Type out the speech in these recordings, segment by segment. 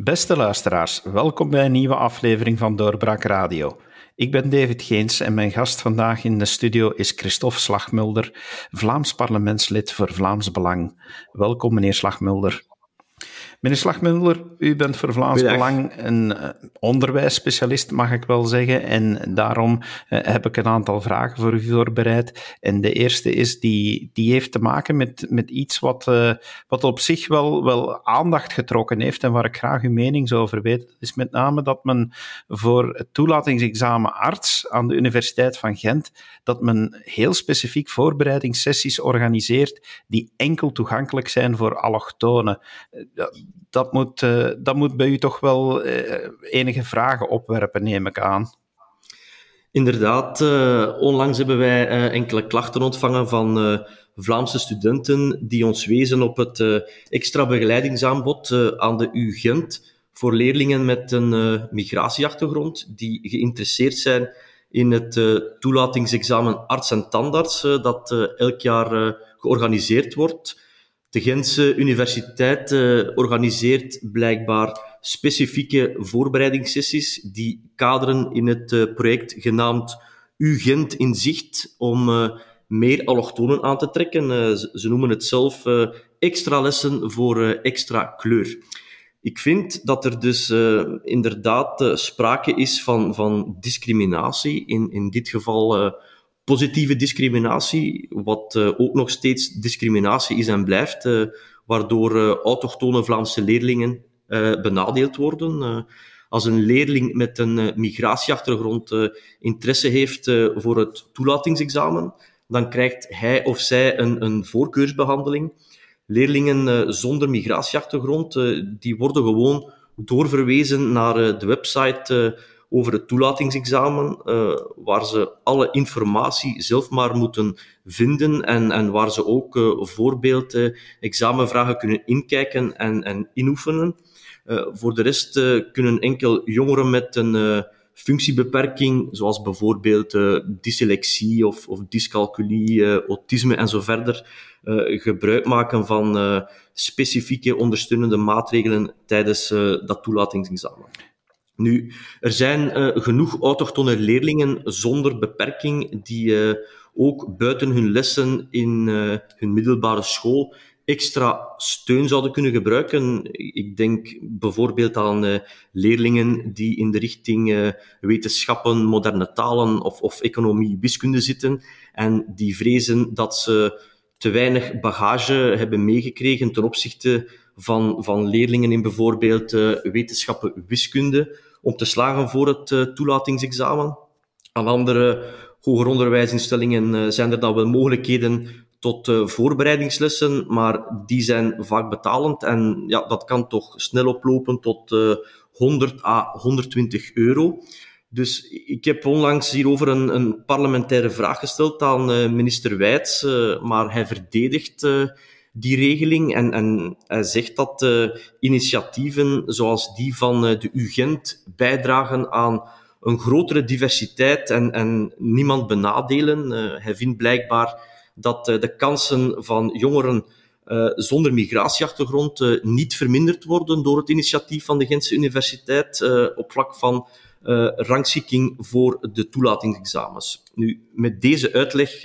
Beste luisteraars, welkom bij een nieuwe aflevering van Doorbraak Radio. Ik ben David Geens en mijn gast vandaag in de studio is Christophe Slagmulder, Vlaams parlementslid voor Vlaams Belang. Welkom, meneer Slagmulder. Meneer Slagmulder, u bent voor Vlaams Belang een onderwijsspecialist, mag ik wel zeggen, en daarom heb ik een aantal vragen voor u voorbereid. En de eerste is, die heeft te maken met iets wat op zich wel aandacht getrokken heeft en waar ik graag uw mening zou over weet. Dat is met name dat men voor het toelatingsexamen arts aan de Universiteit van Gent, dat men heel specifiek voorbereidingssessies organiseert die enkel toegankelijk zijn voor allochtonen. Dat moet bij u toch wel enige vragen opwerpen, neem ik aan. Inderdaad, onlangs hebben wij enkele klachten ontvangen van Vlaamse studenten die ons wezen op het extra begeleidingsaanbod aan de U Gent voor leerlingen met een migratieachtergrond die geïnteresseerd zijn in het toelatingsexamen arts en tandarts dat elk jaar georganiseerd wordt. De Gentse Universiteit organiseert blijkbaar specifieke voorbereidingssessies die kaderen in het project genaamd U-Gent in zicht om meer allochtonen aan te trekken. Ze noemen het zelf extra lessen voor extra kleur. Ik vind dat er dus inderdaad sprake is van discriminatie, in dit geval positieve discriminatie, wat ook nog steeds discriminatie is en blijft, waardoor autochtone Vlaamse leerlingen benadeeld worden. Als een leerling met een migratieachtergrond interesse heeft voor het toelatingsexamen, dan krijgt hij of zij een voorkeursbehandeling. Leerlingen zonder migratieachtergrond, die worden gewoon doorverwezen naar de website over het toelatingsexamen, waar ze alle informatie zelf maar moeten vinden en waar ze ook examenvragen kunnen inkijken en inoefenen. Voor de rest kunnen enkel jongeren met een functiebeperking, zoals bijvoorbeeld dyslexie of dyscalculie, autisme en zo verder, gebruik maken van specifieke ondersteunende maatregelen tijdens dat toelatingsexamen. Nu, er zijn genoeg autochtone leerlingen zonder beperking die ook buiten hun lessen in hun middelbare school extra steun zouden kunnen gebruiken. Ik denk bijvoorbeeld aan leerlingen die in de richting wetenschappen, moderne talen of economie, wiskunde zitten en die vrezen dat ze te weinig bagage hebben meegekregen ten opzichte van leerlingen in bijvoorbeeld wetenschappen, wiskunde, om te slagen voor het toelatingsexamen. Aan andere hoger onderwijsinstellingen zijn er dan wel mogelijkheden tot voorbereidingslessen, maar die zijn vaak betalend en ja, dat kan toch snel oplopen tot 100 à 120 euro. Dus ik heb onlangs hierover een parlementaire vraag gesteld aan minister Wijts, maar hij verdedigt die regeling en hij zegt dat initiatieven zoals die van de U-Gent bijdragen aan een grotere diversiteit en niemand benadelen. Hij vindt blijkbaar dat de kansen van jongeren zonder migratieachtergrond niet verminderd worden door het initiatief van de Gentse Universiteit op vlak van rangschikking voor de toelatingsexamens. Nu, met deze uitleg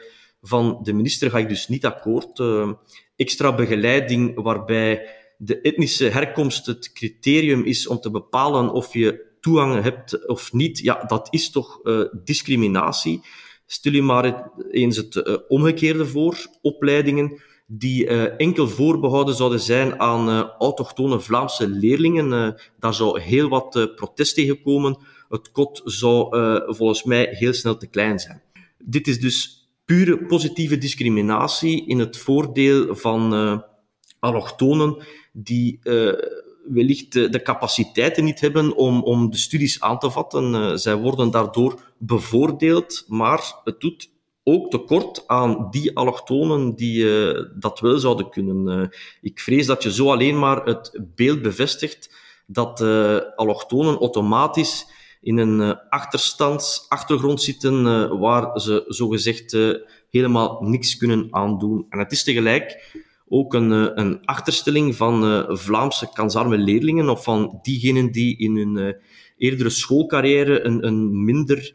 van de minister ga ik dus niet akkoord. Extra begeleiding waarbij de etnische herkomst het criterium is om te bepalen of je toegang hebt of niet, ja, dat is toch discriminatie. Stel je maar eens het omgekeerde voor. Opleidingen die enkel voorbehouden zouden zijn aan autochtone Vlaamse leerlingen. Daar zou heel wat protest tegen komen. Het kot zou volgens mij heel snel te klein zijn. Dit is dus pure positieve discriminatie in het voordeel van allochtonen die wellicht de capaciteiten niet hebben om de studies aan te vatten. Zij worden daardoor bevoordeeld, maar het doet ook tekort aan die allochtonen die dat wel zouden kunnen. Ik vrees dat je zo alleen maar het beeld bevestigt dat allochtonen automatisch in een achtergrond zitten waar ze zogezegd helemaal niks kunnen aandoen. En het is tegelijk ook een achterstelling van Vlaamse kansarme leerlingen of van diegenen die in hun eerdere schoolcarrière een minder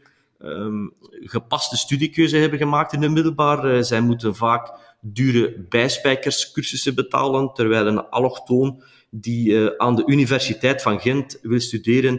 gepaste studiekeuze hebben gemaakt in het middelbaar. Zij moeten vaak dure bijspijkerscursussen betalen, terwijl een allochtoon die aan de Universiteit van Gent wil studeren,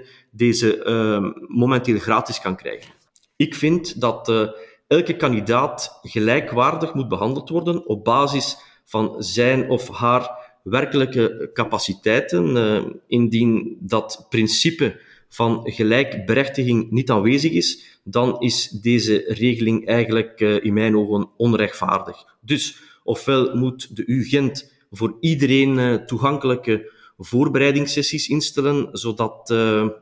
deze momenteel gratis kan krijgen. Ik vind dat elke kandidaat gelijkwaardig moet behandeld worden op basis van zijn of haar werkelijke capaciteiten. Indien dat principe van gelijkberechtiging niet aanwezig is, dan is deze regeling eigenlijk in mijn ogen onrechtvaardig. Dus ofwel moet de U Gent voor iedereen toegankelijke voorbereidingssessies instellen, zodat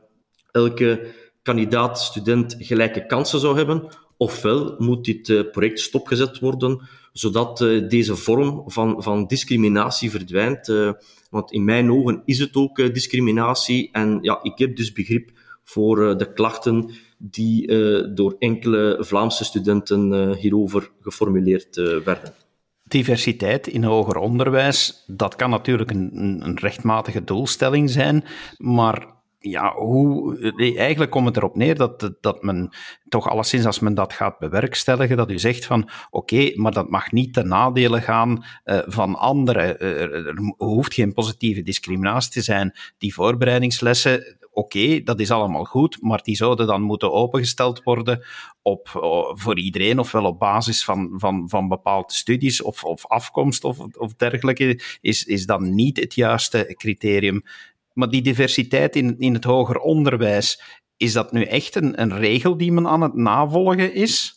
elke kandidaat-student gelijke kansen zou hebben, ofwel moet dit project stopgezet worden, zodat deze vorm van discriminatie verdwijnt. Want in mijn ogen is het ook discriminatie. En ja, ik heb dus begrip voor de klachten die door enkele Vlaamse studenten hierover geformuleerd werden. Diversiteit in hoger onderwijs, dat kan natuurlijk een rechtmatige doelstelling zijn, maar ja, eigenlijk komt het erop neer dat men toch alleszins, als men dat gaat bewerkstelligen, dat u zegt van oké, maar dat mag niet ten nadele gaan van anderen. Er hoeft geen positieve discriminatie te zijn. Die voorbereidingslessen, oké, dat is allemaal goed, maar die zouden dan moeten opengesteld worden voor iedereen, ofwel op basis van bepaalde studies of afkomst of dergelijke, is dan niet het juiste criterium. Maar die diversiteit in het hoger onderwijs, is dat nu echt een regel die men aan het navolgen is?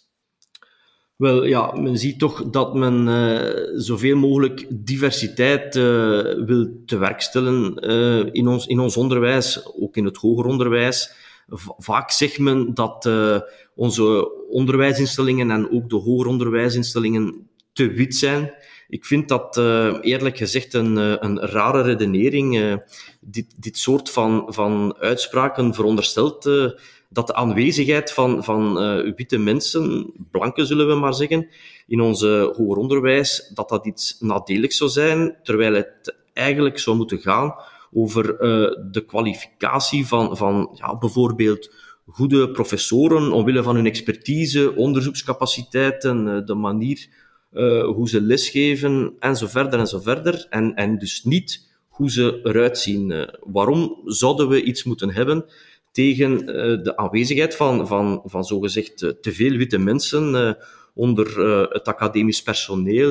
Wel ja, men ziet toch dat men zoveel mogelijk diversiteit wil tewerkstellen in ons onderwijs, ook in het hoger onderwijs. Vaak zegt men dat onze onderwijsinstellingen en ook de hoger onderwijsinstellingen te wit zijn. Ik vind dat eerlijk gezegd een rare redenering. Dit soort van uitspraken veronderstelt dat de aanwezigheid van witte mensen, blanken zullen we maar zeggen, in ons hoger onderwijs, dat iets nadeligs zou zijn, terwijl het eigenlijk zou moeten gaan over de kwalificatie van bijvoorbeeld goede professoren omwille van hun expertise, onderzoekscapaciteiten, de manier hoe ze lesgeven en zo verder en zo verder. En dus niet hoe ze eruit zien. Waarom zouden we iets moeten hebben tegen de aanwezigheid van zogezegd te veel witte mensen onder het academisch personeel?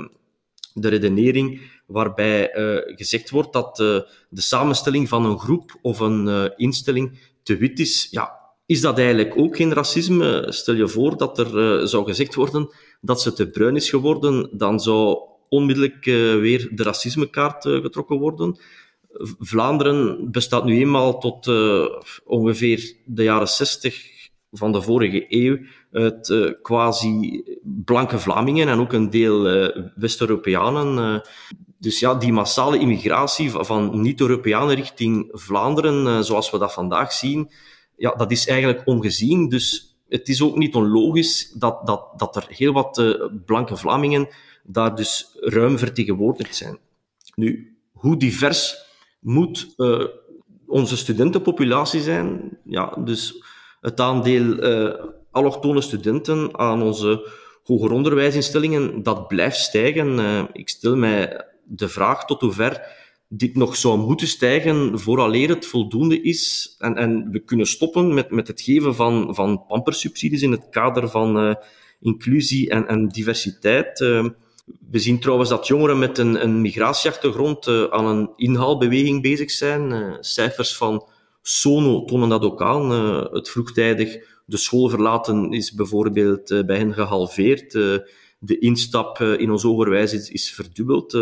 De redenering waarbij gezegd wordt dat de samenstelling van een groep of een instelling te wit is, ja, is dat eigenlijk ook geen racisme? Stel je voor dat er zou gezegd worden dat ze te bruin is geworden, dan zou onmiddellijk weer de racismekaart getrokken worden. Vlaanderen bestaat nu eenmaal tot ongeveer de jaren 60 van de vorige eeuw uit quasi-blanke Vlamingen en ook een deel West-Europeanen. Dus ja, die massale immigratie van niet-Europeanen richting Vlaanderen, zoals we dat vandaag zien, ja, dat is eigenlijk ongezien. Dus het is ook niet onlogisch dat er heel wat blanke Vlamingen daar dus ruim vertegenwoordigd zijn. Nu, hoe divers moet onze studentenpopulatie zijn? Ja, dus het aandeel allochtone studenten aan onze hoger onderwijsinstellingen, dat blijft stijgen. Ik stel mij de vraag tot hoever dit nog zou moeten stijgen vooraleer het voldoende is en we kunnen stoppen met het geven van pampersubsidies in het kader van inclusie en diversiteit. We zien trouwens dat jongeren met een migratieachtergrond aan een inhaalbeweging bezig zijn. Cijfers van SONO tonen dat ook aan. Het vroegtijdig de school verlaten is bijvoorbeeld bij hen gehalveerd. De instap in ons onderwijs is verdubbeld.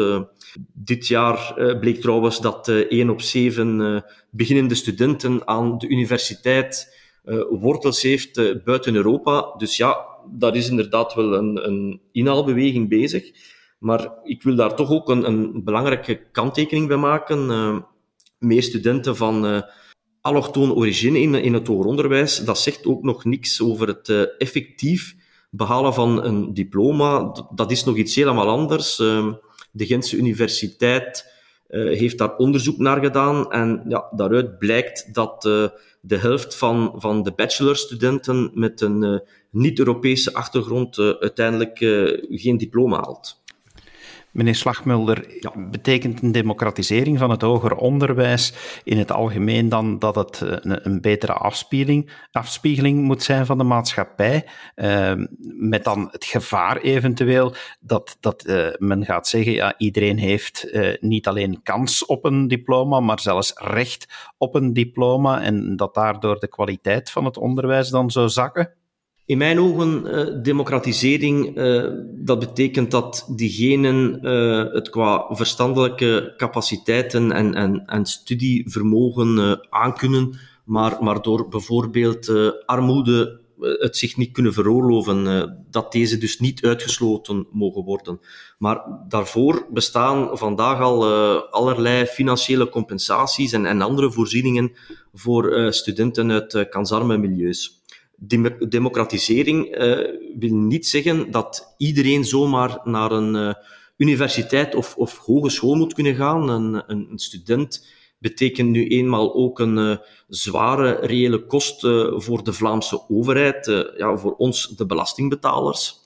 Dit jaar bleek trouwens dat 1 op 7 beginnende studenten aan de universiteit wortels heeft buiten Europa. Dus ja, daar is inderdaad wel een inhaalbeweging bezig. Maar ik wil daar toch ook een belangrijke kanttekening bij maken. Meer studenten van allochtone origine in het hoger onderwijs, dat zegt ook nog niks over het effectief behalen van een diploma. Dat is nog iets helemaal anders. De Gentse Universiteit heeft daar onderzoek naar gedaan en ja, daaruit blijkt dat de helft van de bachelorstudenten met een niet-Europese achtergrond uiteindelijk geen diploma haalt. Meneer Slagmulder, betekent een democratisering van het hoger onderwijs in het algemeen dan dat het een betere afspiegeling moet zijn van de maatschappij, met dan het gevaar eventueel dat men gaat zeggen, ja, iedereen heeft niet alleen kans op een diploma, maar zelfs recht op een diploma en dat daardoor de kwaliteit van het onderwijs dan zou zakken? In mijn ogen, democratisering, dat betekent dat diegenen het qua verstandelijke capaciteiten en studievermogen aankunnen, maar door bijvoorbeeld armoede het zich niet kunnen veroorloven, dat deze dus niet uitgesloten mogen worden. Maar daarvoor bestaan vandaag al allerlei financiële compensaties en andere voorzieningen voor studenten uit kansarme milieus. Democratisering wil niet zeggen dat iedereen zomaar naar een universiteit of hogeschool moet kunnen gaan. Een student betekent nu eenmaal ook een zware reële kost voor de Vlaamse overheid, voor ons, de belastingbetalers.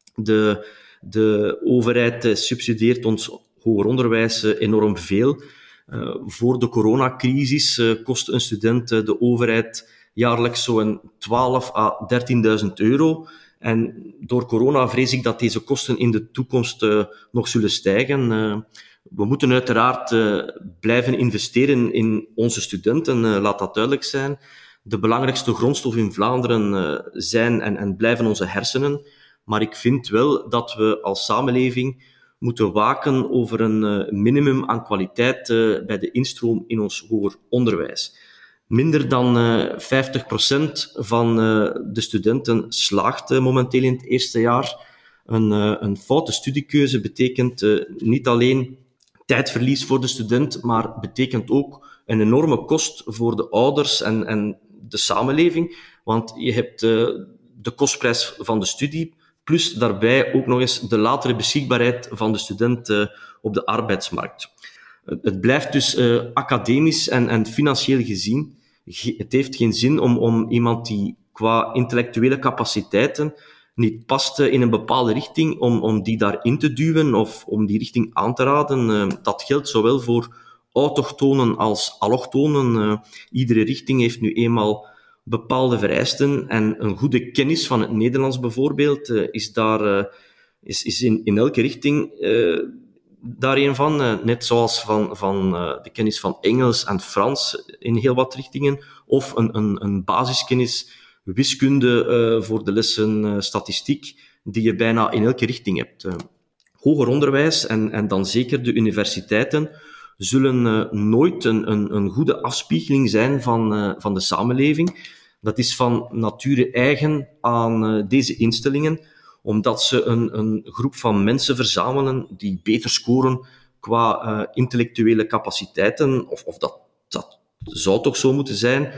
De overheid subsidieert ons hoger onderwijs enorm veel. Voor de coronacrisis kost een student de overheid jaarlijks zo'n 12.000 à 13.000 euro. En door corona vrees ik dat deze kosten in de toekomst nog zullen stijgen. We moeten uiteraard blijven investeren in onze studenten, laat dat duidelijk zijn. De belangrijkste grondstof in Vlaanderen zijn en blijven onze hersenen. Maar ik vind wel dat we als samenleving moeten waken over een minimum aan kwaliteit bij de instroom in ons hoger onderwijs. Minder dan 50% van de studenten slaagt momenteel in het eerste jaar. Een foute studiekeuze betekent niet alleen tijdverlies voor de student, maar betekent ook een enorme kost voor de ouders en de samenleving. Want je hebt de kostprijs van de studie, plus daarbij ook nog eens de latere beschikbaarheid van de student op de arbeidsmarkt. Het blijft dus academisch en financieel gezien. Het heeft geen zin om iemand die qua intellectuele capaciteiten niet past in een bepaalde richting, om die daarin te duwen of om die richting aan te raden. Dat geldt zowel voor autochtonen als allochtonen. Iedere richting heeft nu eenmaal bepaalde vereisten en een goede kennis van het Nederlands bijvoorbeeld is in elke richting daar een van, net zoals van de kennis van Engels en Frans in heel wat richtingen, of een basiskennis wiskunde voor de lessen statistiek, die je bijna in elke richting hebt. Hoger onderwijs en dan zeker de universiteiten zullen nooit een goede afspiegeling zijn van de samenleving. Dat is van nature eigen aan deze instellingen, omdat ze een groep van mensen verzamelen die beter scoren qua intellectuele capaciteiten, of dat zou toch zo moeten zijn,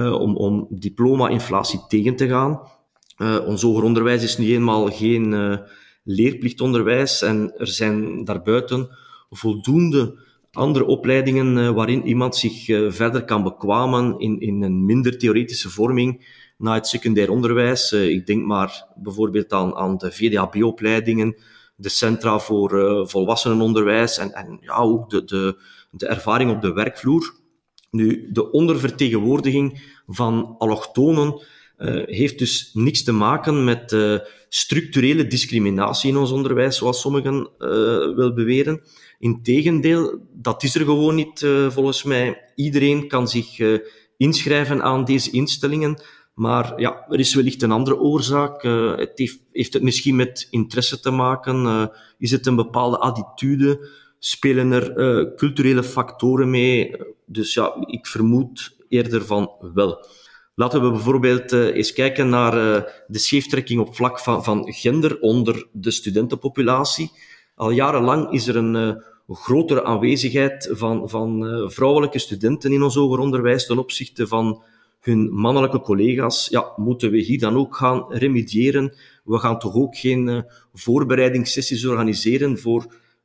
om diploma-inflatie tegen te gaan. Ons hoger onderwijs is nu eenmaal geen leerplichtonderwijs en er zijn daarbuiten voldoende andere opleidingen waarin iemand zich verder kan bekwamen in een minder theoretische vorming na het secundair onderwijs. Ik denk maar bijvoorbeeld aan de VDAB-opleidingen, de centra voor volwassenenonderwijs en ook de ervaring op de werkvloer. Nu, de ondervertegenwoordiging van allochtonen heeft dus niks te maken met structurele discriminatie in ons onderwijs, zoals sommigen wel beweren. Integendeel, dat is er gewoon niet, volgens mij. Iedereen kan zich inschrijven aan deze instellingen, maar er is wellicht een andere oorzaak. Heeft het misschien met interesse te maken? Is het een bepaalde attitude? Spelen er culturele factoren mee? Dus ik vermoed eerder van wel. Laten we bijvoorbeeld eens kijken naar de scheeftrekking op vlak van gender onder de studentenpopulatie. Al jarenlang is er een grotere aanwezigheid van vrouwelijke studenten in ons hoger onderwijs ten opzichte van hun mannelijke collega's. Moeten we hier dan ook gaan remediëren? We gaan toch ook geen voorbereidingssessies organiseren voor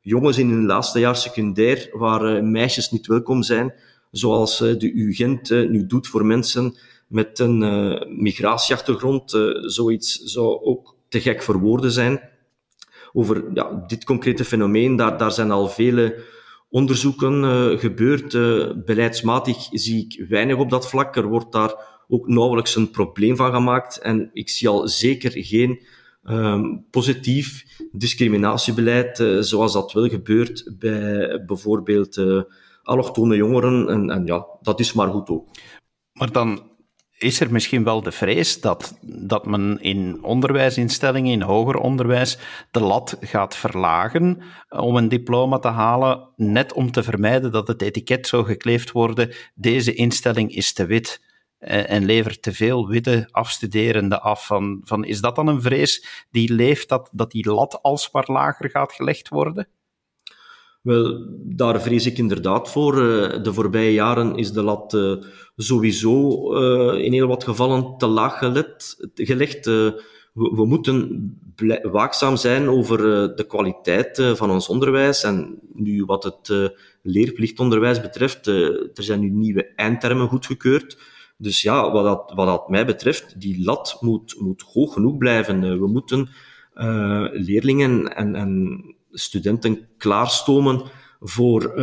jongens in hun laatste jaar secundair waar meisjes niet welkom zijn, zoals de UGent nu doet voor mensen met een migratieachtergrond. Zoiets zou ook te gek voor woorden zijn. Over dit concrete fenomeen, daar zijn al vele onderzoeken gebeurd. Beleidsmatig zie ik weinig op dat vlak. Er wordt daar ook nauwelijks een probleem van gemaakt. En ik zie al zeker geen positief discriminatiebeleid, zoals dat wel gebeurt bij bijvoorbeeld allochtone jongeren. En dat is maar goed ook. Maar dan is er misschien wel de vrees dat men in onderwijsinstellingen, in hoger onderwijs, de lat gaat verlagen om een diploma te halen, net om te vermijden dat het etiket zou gekleefd wordt: deze instelling is te wit en levert te veel witte afstuderenden af. Is dat dan een vrees die leeft, dat die lat alsmaar lager gaat gelegd worden? Wel, daar vrees ik inderdaad voor. De voorbije jaren is de lat sowieso in heel wat gevallen te laag gelegd. We moeten waakzaam zijn over de kwaliteit van ons onderwijs. En nu wat het leerplichtonderwijs betreft, er zijn nu nieuwe eindtermen goedgekeurd. Dus ja, wat dat mij betreft, die lat moet hoog genoeg blijven. We moeten leerlingen en studenten klaarstomen voor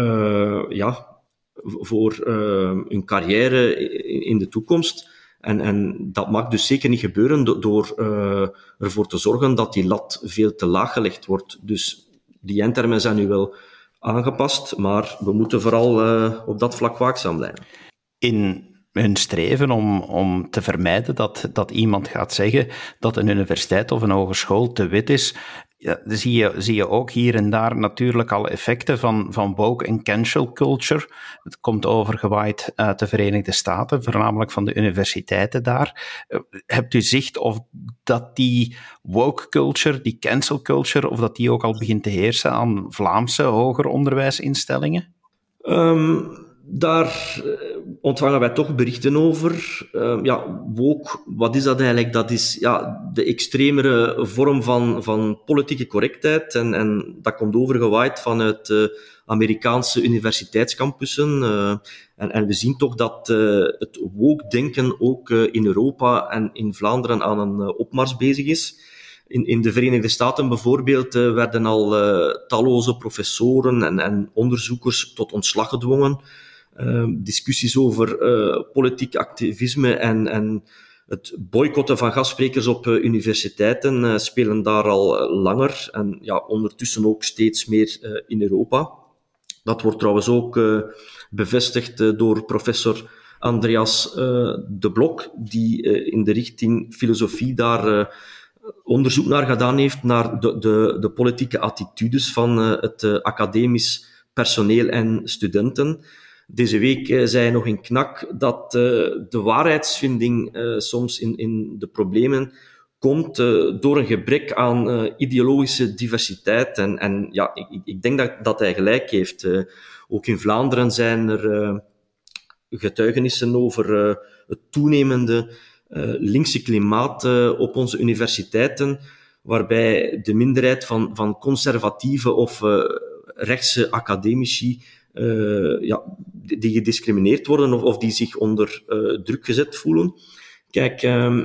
hun carrière in de toekomst. En dat mag dus zeker niet gebeuren door ervoor te zorgen dat die lat veel te laag gelegd wordt. Dus die eindtermen zijn nu wel aangepast, maar we moeten vooral op dat vlak waakzaam blijven. In hun streven om te vermijden dat iemand gaat zeggen dat een universiteit of een hogeschool te wit is, zie je ook hier en daar natuurlijk al effecten van woke en cancel culture. Het komt overgewaaid uit de Verenigde Staten, voornamelijk van de universiteiten daar. Hebt u zicht of dat die woke culture, die cancel culture, of dat die ook al begint te heersen aan Vlaamse hoger onderwijsinstellingen? Daar ontvangen wij toch berichten over. Woke, wat is dat eigenlijk? Dat is de extremere vorm van politieke correctheid. En dat komt overgewaaid vanuit Amerikaanse universiteitscampussen. En we zien toch dat het woke-denken ook in Europa en in Vlaanderen aan een opmars bezig is. In de Verenigde Staten bijvoorbeeld werden al talloze professoren en onderzoekers tot ontslag gedwongen. Discussies over politiek activisme en het boycotten van gastsprekers op universiteiten spelen daar al langer en ondertussen ook steeds meer in Europa. Dat wordt trouwens ook bevestigd door professor Andreas de Blok, die in de richting filosofie daar onderzoek naar gedaan heeft, naar de politieke attitudes van het academisch personeel en studenten. Deze week zei hij nog in Knak dat de waarheidsvinding soms in de problemen komt door een gebrek aan ideologische diversiteit. Ik denk dat hij gelijk heeft. Ook in Vlaanderen zijn er getuigenissen over het toenemende linkse klimaat op onze universiteiten, waarbij de minderheid van conservatieve of rechtse academici die gediscrimineerd worden of die zich onder druk gezet voelen. Kijk,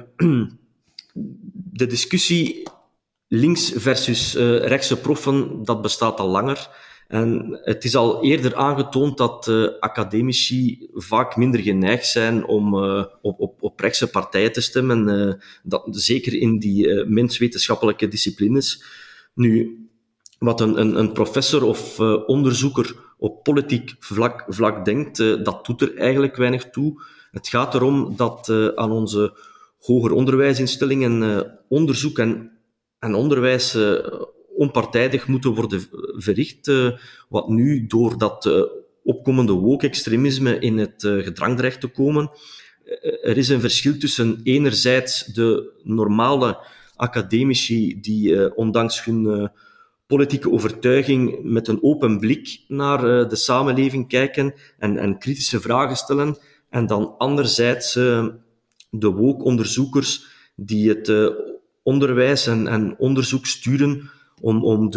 de discussie links versus rechtse proffen, dat bestaat al langer. En het is al eerder aangetoond dat academici vaak minder geneigd zijn om op rechtse partijen te stemmen, zeker in die menswetenschappelijke disciplines. Nu, wat een professor of onderzoeker op politiek vlak denkt, dat doet er eigenlijk weinig toe. Het gaat erom dat aan onze hoger onderwijsinstellingen onderzoek en onderwijs onpartijdig moeten worden verricht, wat nu door dat opkomende woke-extremisme in het gedrang dreigt te komen. Er is een verschil tussen enerzijds de normale academici die ondanks hun politieke overtuiging met een open blik naar de samenleving kijken en kritische vragen stellen, en dan anderzijds de woke-onderzoekers die het onderwijs en onderzoek sturen om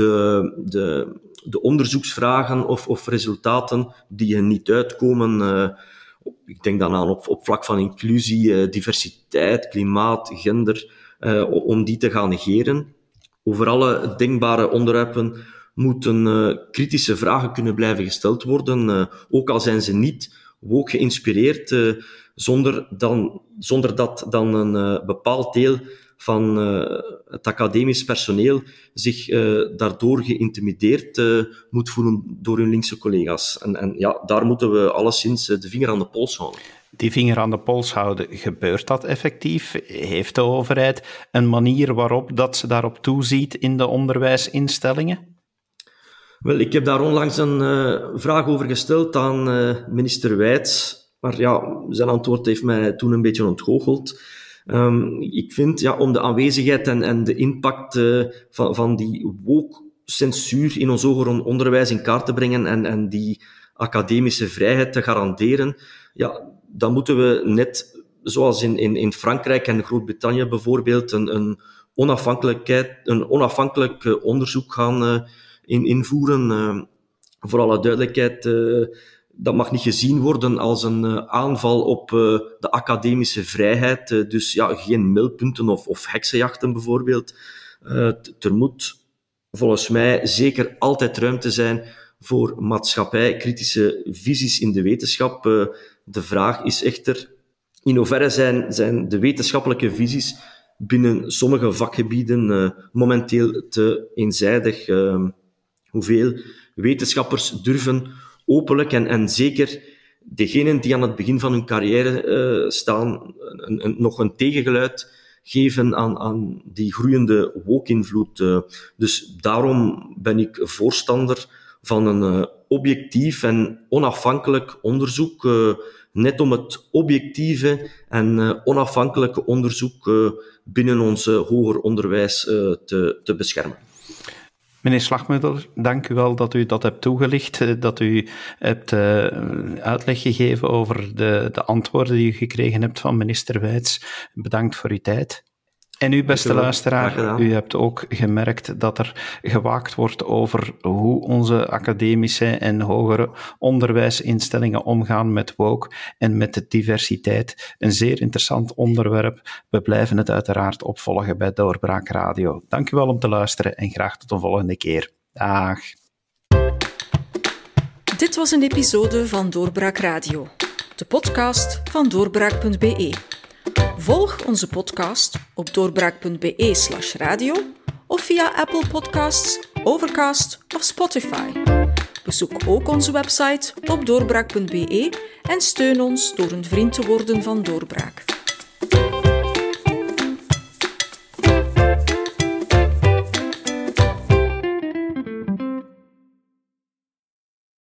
de onderzoeksvragen of resultaten die er niet uitkomen, ik denk dan aan op vlak van inclusie, diversiteit, klimaat, gender, om die te gaan negeren. Over alle denkbare onderwerpen moeten kritische vragen kunnen blijven gesteld worden, ook al zijn ze niet woke geïnspireerd, zonder dat dan een bepaald deel van het academisch personeel zich daardoor geïntimideerd moet voelen door hun linkse collega's. En ja, daar moeten we alleszins de vinger aan de pols houden. Die vinger aan de pols houden, gebeurt dat effectief? Heeft de overheid een manier waarop dat ze daarop toeziet in de onderwijsinstellingen? Wel, ik heb daar onlangs een vraag over gesteld aan minister Wijts, maar ja, zijn antwoord heeft mij toen een beetje ontgoocheld. Ik vind, om de aanwezigheid en de impact van die woke censuur in ons hoger onderwijs in kaart te brengen en die academische vrijheid te garanderen, dan moeten we net zoals in Frankrijk en Groot-Brittannië bijvoorbeeld een onafhankelijk onderzoek gaan invoeren. Voor alle duidelijkheid, dat mag niet gezien worden als een aanval op de academische vrijheid. Dus geen meldpunten of heksenjachten bijvoorbeeld. Er moet volgens mij zeker altijd ruimte zijn voor maatschappijkritische visies in de wetenschap. De vraag is echter, in hoeverre zijn de wetenschappelijke visies binnen sommige vakgebieden momenteel te eenzijdig. Hoeveel wetenschappers durven openlijk en zeker degenen die aan het begin van hun carrière staan, nog een tegengeluid geven aan die groeiende woke-invloed. Dus daarom ben ik voorstander van een objectief en onafhankelijk onderzoek, net om het objectieve en onafhankelijke onderzoek binnen ons hoger onderwijs te beschermen. Meneer Slagmulder, dank u wel dat u dat hebt toegelicht, dat u hebt uitleg gegeven over de antwoorden die u gekregen hebt van minister Wijts. Bedankt voor uw tijd. En u, beste luisteraar, u hebt ook gemerkt dat er gewaakt wordt over hoe onze academische en hogere onderwijsinstellingen omgaan met woke en met de diversiteit. Een zeer interessant onderwerp. We blijven het uiteraard opvolgen bij Doorbraak Radio. Dank u wel om te luisteren en graag tot een volgende keer. Dag. Dit was een episode van Doorbraak Radio, de podcast van doorbraak.be. Volg onze podcast op doorbraak.be/radio of via Apple Podcasts, Overcast of Spotify. Bezoek ook onze website op doorbraak.be en steun ons door een vriend te worden van Doorbraak.